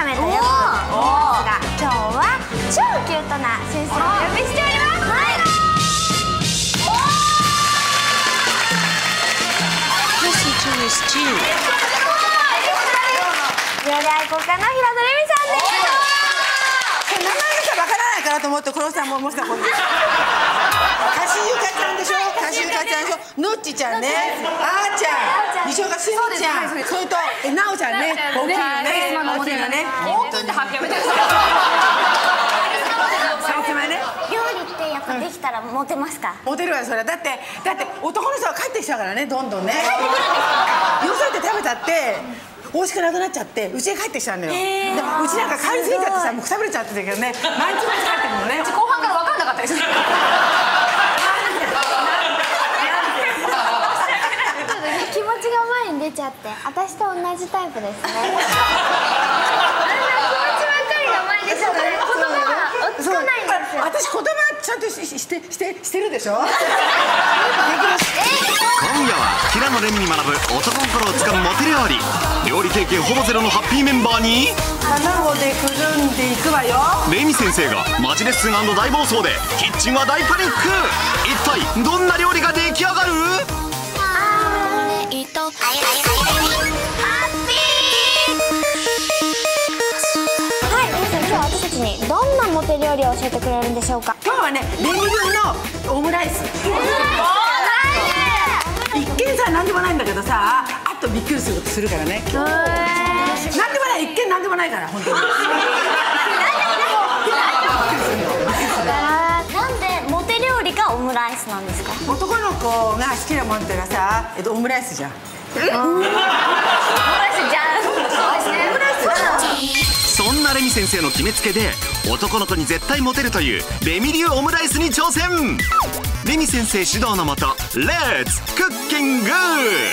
めということですが、今日は超キュートな先生をお呼びしております。料理愛好家の平野レミさんです。 名前がわからないからと思って黒さんももしかこれ。カシユカちゃんでしょ。カシユカちゃんでしょ。のっちちゃんね。あーちゃん。西岡すみちゃん。それとなおちゃんね。大きいのね。大きいのね。 大きいって発表やめてください。 料理ってやっぱできたらモテますか？ モテるわよそれ。だって男の人が帰ってきちゃうからね、どんどんね。よそ行って食べたって美味しくなくなっちゃってうちに帰ってきちゃうのよ。でうちなんか帰りすぎちゃってさ、もうくたぶれちゃってたけどね、毎日帰ってくるのね。 後半から分かんなかったです。 気持ちが前に出ちゃって、私と同じタイプですね。気持ちばっかりが前に出ちゃって、言葉が落ち着かないんですよ。 私言葉ちゃんとしてるでしょ。 今夜は平野レミに学ぶ男心をつかむモテ料理。料理経験ほぼゼロのハッピーメンバーに卵でくるんでいくわよ。 レミ先生がマジレッスン&大暴走でキッチンは大パニック。一体どんな料理が出来上がる？ どんなモテ料理を教えてくれるんでしょうか？ 今日はね、レミ流のオムライス。一見さ、なんでもないんだけどさ、あとびっくりすることするからね。なんでもない、一見なんでもないから、本当に。 なんでモテ料理がオムライスなんですか？ 男の子が好きなものってのはさ、オムライスじゃん。 オムライスじゃん。そうですね。オムライスじゃん。 そんなレミ先生の決めつけで男の子に絶対モテるというレミ流オムライスに挑戦。レミ先生指導のもとレッツクッキング。まず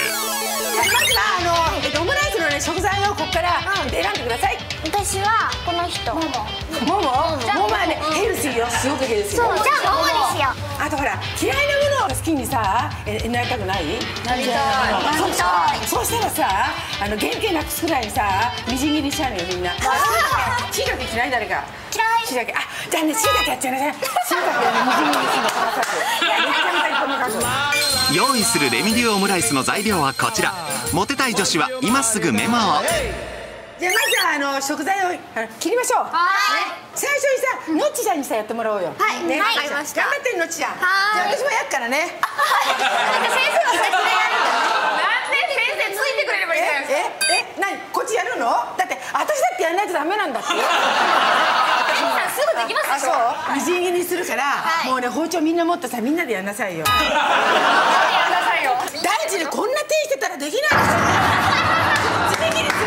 はオムライスのね、食材をここから選んでください。 私はこの人。ももはね、ヘルシーよ、すごくヘルシー。 そう、じゃあももにしよう。 あとほら、嫌いなものを好きにさ、なりたくない？ なりたい。 そうしたらさ、原型なくすくらいにさ、みじん切りしちゃうのよ、みんな。しいたけ嫌い？誰か。 嫌い。 しいたけ、あ、じゃあね、しいたけやっちゃうね。しいたけみじん切りするの、細かく。めちゃめちゃ細かく。 用意するレミ流オムライスの材料はこちら。モテたい女子は今すぐメモを。 じゃあまず食材を切りましょう。最初にさ、のっちさんにさやってもらおうよ。 はい、 ね、 わかりました。 頑張ってのっちゃん。じゃあ私もやっからね。 先生は先でやるんだ。 なんで先生ついてくれればいいじゃないですか。 何こっちやるの？だって私だってやんないとダメなんだって。 レミさんすぐできますでしょ。 みじん切りするから、もうね包丁みんな持ってさ、みんなでやんなさいよ。 やんなさいよ。 大事でこんな手してたらできないでしょ。爪切り。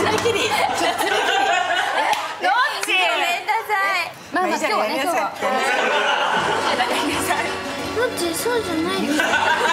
まあ今日はね、今日は。 どっちそうじゃないです。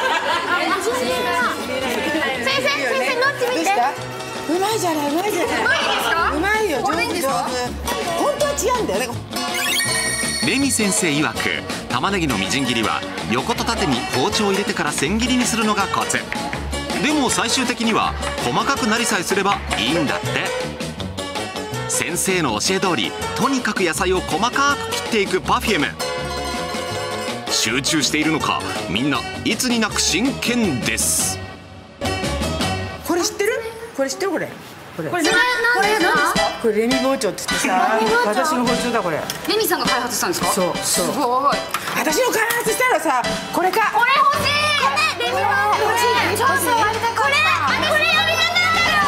先生、どっち見て。 うまいじゃない。うまいですか？うまいよ、上手。本当は違うんだよね。 レミ先生曰く玉ねぎのみじん切りは横と縦に包丁を入れてから千切りにするのがコツ。でも最終的には細かくなりさえすればいいんだって。先生の教え通りとにかく野菜を細かく切っていくPerfume。集中しているのかみんないつになく真剣です。 これ知ってる？これ何ですか？ これレミ包丁って言ってさ、私の包丁だこれ。 レミさんが開発したんですか？ そう。 すごい。 私の開発したらさ、これか。 これ欲しい。レミ包丁欲しい。超そうありたかった。これやりたかったよ。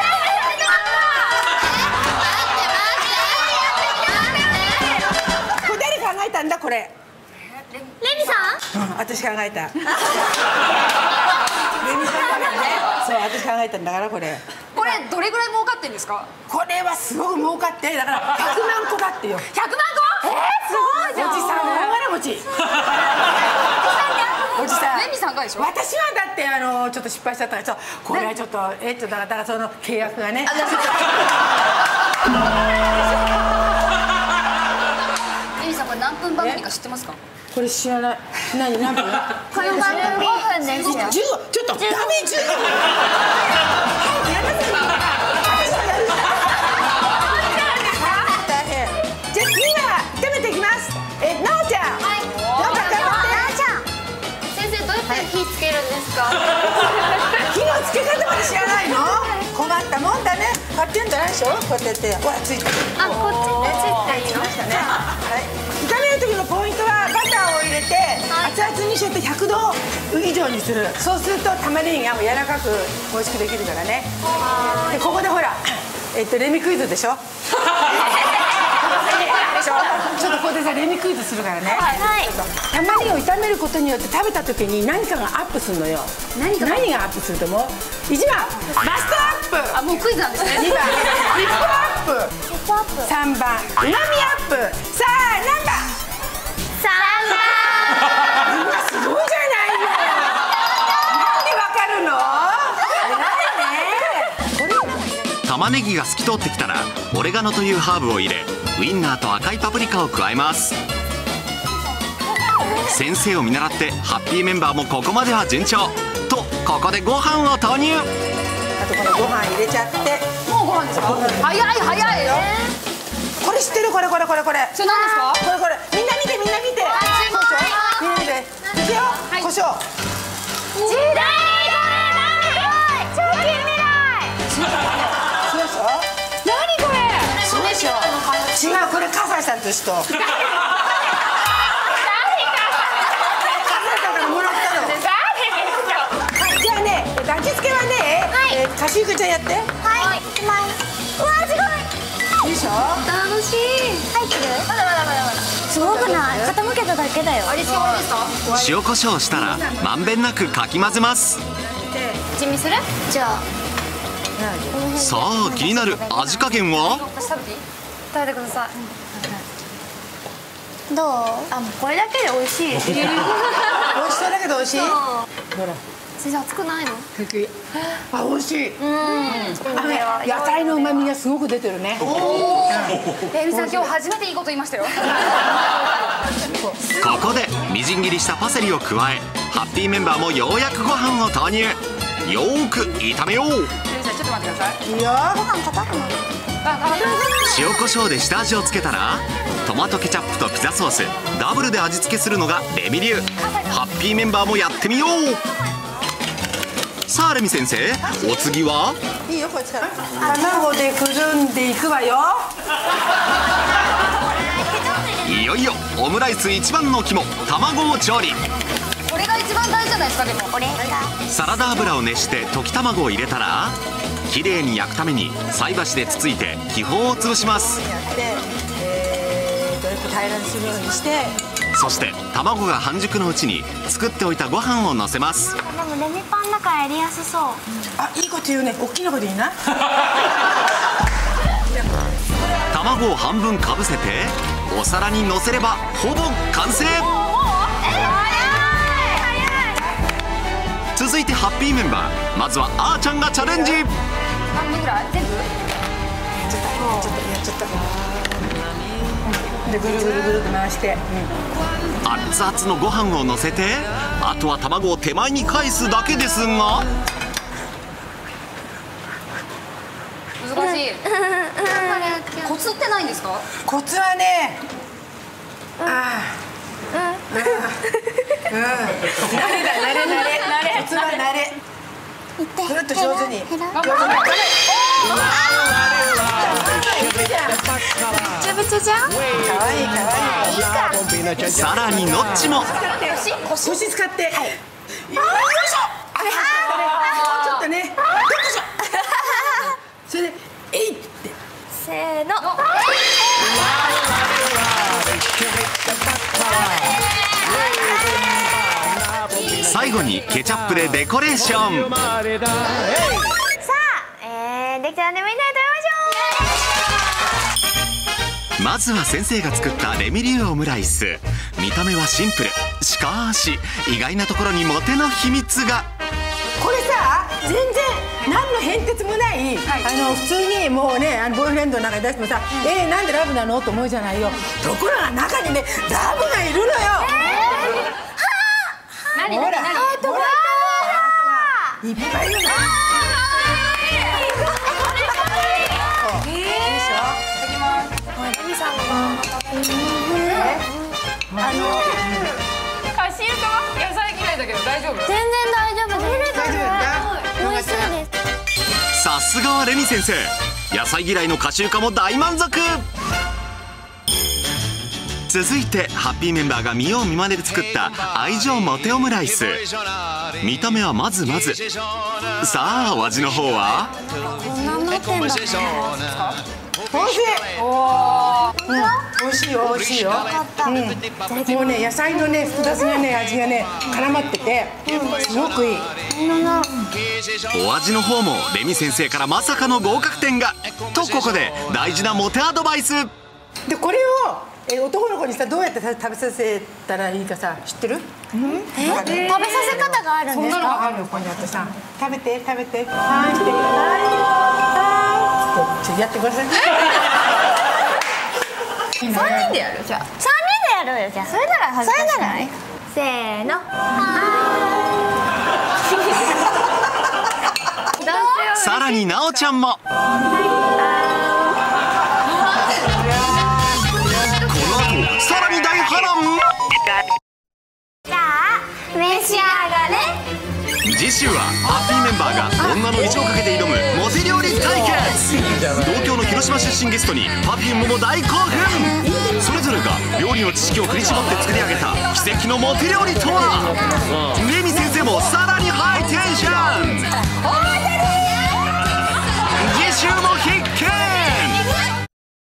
これ誰考えたんだこれ？ レミさん？ 私考えた。レミさんだね。そう、私考えたんだからこれ。 これどれぐらい儲かってんですか？ これはすごく儲かって、だから100万個だってよ。 100万個？すごいじゃん。 おじさん大金持ち。おじさん。 レミさんがでしょ？ 私はだってちょっと失敗しちゃったから、これはちょっとだからその契約がね。 レミさんこれ何分番組か知ってますか？ これ知らない。何分？ この番組5分ですよ。 15。ちょっとダメ15。早くやらせて。私はやる。 困ったもんだね。買ってんじゃないでしょ。こうやってやって、ほらついてる。 あ、こっちっていいの。 ましたね。はい。炒める時のポイントはバターを入れて熱々にして100度以上にする。そうすると玉ねぎが柔らかく美味しくできるからね。でここでほらレミクイズでしょ。ちょっとここでさレミクイズするからね。 はい。 玉ねぎを炒めることによって食べた時に何かがアップするのよ。何がアップすると思う？1番バストアップ。 あ、もうクイズなんですね。 2番リップアップ。3番うまみアップ。さあ何番？みんなすごいじゃないよ。なんでわかるの？ 玉ねぎが透き通ってきたらオレガノというハーブを入れウインナーと赤いパプリカを加えます。先生を見習ってハッピーメンバーもここまでは順調と、ここでご飯を投入。 あとこのご飯入れちゃって。 もうご飯ですか？早いよ。 これ知ってる？これ。 それ何ですか？ これみんな見てみんな見て。みんな見て。いくよ。胡椒。 時代超近未来。 そうでしょ。 何これ？ そうでしょ。違う、これ笠井さんと人。笠井さんからもらったの。じゃあね、味付けはね、カシウクちゃんやって。 はい。うわ、すごい。 いいでしょ。 楽しい。入ってる？まだ。すごくない？傾けただけだよ。 味付け終わりですか？ 塩コショウしたらまんべんなくかき混ぜます。 珍味する？ じゃあ。 さあ気になる味加減は？ 私食べていい？食べてください。 どう？あ、もうこれだけで美味しい。 美味しそうだけど美味しい。ほら。 先生熱くないの？ あ、美味しい。野菜の旨味がすごく出てるね。 エミさん今日初めていいこと言いましたよ。 ここでみじん切りしたパセリを加えハッピーメンバーもようやくご飯を投入。よーく炒めよう。 エミさんちょっと待ってください。 いいよ。 ご飯硬くなる。 塩コショウで下味をつけたらトマトケチャップとピザソースダブルで味付けするのがレミ流。ハッピーメンバーもやってみよう。さあレミ先生、お次は？ いいよ、こっちから。卵でくるんでいくわよ。 いよいよオムライス一番の肝、卵を調理。 これが一番大事じゃないですか？でもこれが。 サラダ油を熱して溶き卵を入れたらきれいに焼くために菜箸でつついて気泡を潰します。 やって、どれと平らにするようにして。 そして卵が半熟のうちに作っておいたご飯をのせます。 でもレミパンだからやりやすそう。 あ、いいこと言うね。大きなこといいな。 卵を半分かぶせてお皿にのせればほぼ完成。続いてハッピーメンバー、まずはあーちゃんがチャレンジ。 半分ぐらい？全部？ ちょっとやっちゃった。でぐるぐるぐると回して。 熱々のご飯をのせてあとは卵を手前に返すだけですが難しい。コツってないんですか？ コツはね。慣れだ、慣れ。コツは慣れ。くるっと上手に。 ちゃぶちゃじゃん。 かわいいかわいい。 さらにノッチも腰使って。よいしょ。もうちょっとね。よいしょ。それでえいって。 せーの。 最後にケチャップでデコレーション。 さあ、できたのでみんなで食べましょう。 まずは先生が作ったレミ流オムライス。見た目はシンプル、しかし意外なところにモテの秘密が。 これさ、全然何の変哲もない、普通にもうね、ボーイフレンドなんかに出してもさ、なんでラブなのと思うじゃないよ。ところが中にね、ラブがいるのよ。 何？ ほら、 何？ ほら、いっぱいいるの。 カシウカは野菜嫌いだけど大丈夫？ 全然大丈夫です。 大丈夫だ。 美味しいです。 ささすがはレミ先生、野菜嫌いの歌集家も大満足。続いてハッピーメンバーが見よう見まねで作った愛情モテオムライス。見た目はまずまず。さあお味の方は？ こんなになってんだ。 おいしい。美味しいよ、美味しいよ。もうね、野菜のね、複雑なね、味がね、絡まってて、すごくいい。 お味の方もレミ先生からまさかの合格点が。とここで大事なモテアドバイス。 で、これを男の子にさ、どうやって食べさせたらいいかさ、知ってる？ 食べさせ方があるんですか？ そんなのがあるよ、ここにあってさ、食べて食べて、はいして、はい、ちょっとやってください。 3人でやるじゃあ。 3人でやるよ。じゃあそれなら恥ずかしくない？せーの。 さらになおちゃんも。この後さらに大波乱。 じゃあ召し上がれ。 次週はハッピーメンバーが女の意地をかけて挑むモテ料理対決。同郷の広島出身ゲストにPerfumeも大興奮。それぞれが料理の知識を振り絞って作り上げた奇跡のモテ料理とは。レミ先生もさらにハイテンション。